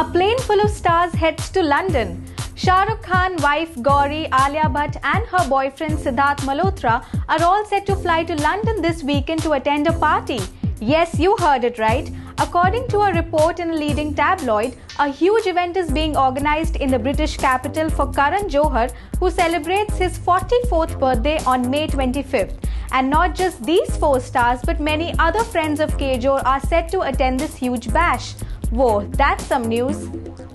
A plane full of stars heads to London. Shah Rukh Khan, wife Gauri, Alia Bhatt and her boyfriend Sidharth Malhotra are all set to fly to London this weekend to attend a party. Yes, you heard it right. According to a report in a leading tabloid, a huge event is being organised in the British capital for Karan Johar, who celebrates his 44th birthday on May 25th. And not just these four stars, but many other friends of Kjol are set to attend this huge bash. Whoa, that's some news.